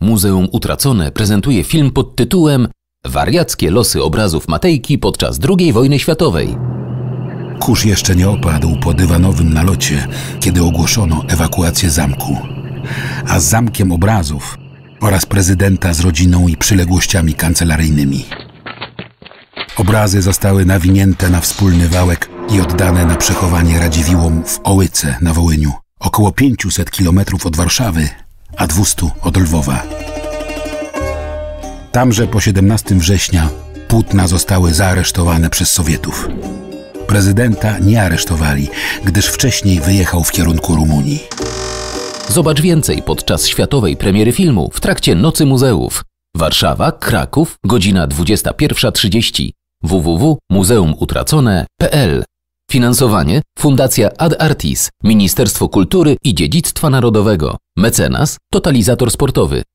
Muzeum Utracone prezentuje film pod tytułem Wariackie losy obrazów Matejki podczas II wojny światowej. Kurz jeszcze nie opadł po dywanowym nalocie, kiedy ogłoszono ewakuację zamku. A z zamkiem obrazów oraz prezydenta z rodziną i przyległościami kancelaryjnymi. Obrazy zostały nawinięte na wspólny wałek i oddane na przechowanie Radziwiłłom w Ołyce na Wołyniu, około 500 kilometrów od Warszawy, a 200 od Lwowa. Tamże po 17 września płótna zostały zaaresztowane przez Sowietów. Prezydenta nie aresztowali, gdyż wcześniej wyjechał w kierunku Rumunii. Zobacz więcej podczas światowej premiery filmu w trakcie Nocy Muzeów. Warszawa, Kraków, godzina 21:30. www.muzeumutracone.pl. Finansowanie Fundacja Ad Artis, Ministerstwo Kultury i Dziedzictwa Narodowego. Mecenas Totalizator Sportowy.